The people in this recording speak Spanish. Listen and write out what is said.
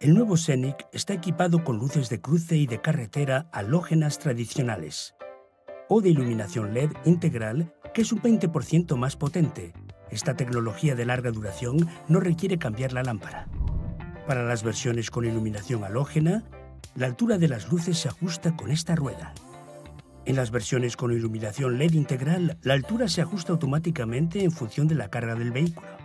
El nuevo Scenic está equipado con luces de cruce y de carretera halógenas tradicionales o de iluminación LED integral, que es un 20% más potente. Esta tecnología de larga duración no requiere cambiar la lámpara. Para las versiones con iluminación halógena, la altura de las luces se ajusta con esta rueda. En las versiones con iluminación LED integral, la altura se ajusta automáticamente en función de la carga del vehículo.